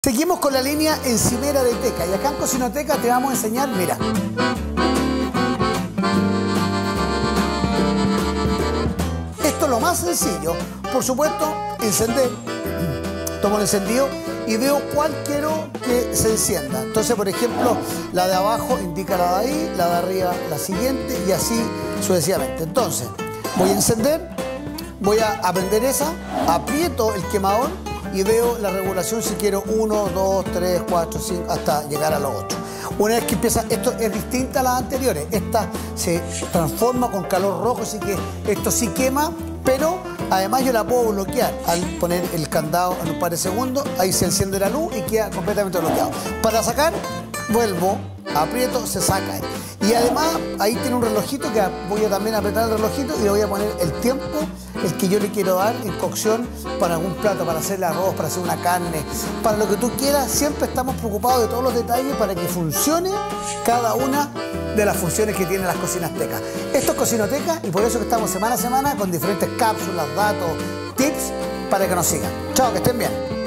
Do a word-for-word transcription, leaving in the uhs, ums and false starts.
Seguimos con la línea encimera de teca y acá en Cocinoteca te vamos a enseñar, mira. Esto es lo más sencillo. Por supuesto, encender. Tomo el encendido y veo cuál quiero que se encienda. Entonces, por ejemplo, la de abajo indica la de ahí, la de arriba la siguiente y así sucesivamente. Entonces, voy a encender, voy a prender esa, aprieto el quemador y veo la regulación si quiero uno, dos, tres, cuatro, cinco, hasta llegar a los ocho. Una vez que empieza, esto es distinta a las anteriores. Esta se transforma con calor rojo, así que esto sí quema, pero además yo la puedo bloquear al poner el candado en un par de segundos. Ahí se enciende la luz y queda completamente bloqueado. Para sacar, vuelvo, aprieto, se saca. Y además ahí tiene un relojito que voy a también apretar el relojito y le voy a poner el tiempo, el que yo le quiero dar en cocción para algún plato, para hacer el arroz, para hacer una carne, para lo que tú quieras. Siempre estamos preocupados de todos los detalles para que funcione cada una de las funciones que tienen las cocinas tecas. Esto es Cocinoteca y por eso que estamos semana a semana con diferentes cápsulas, datos, tips para que nos sigan. Chao, que estén bien.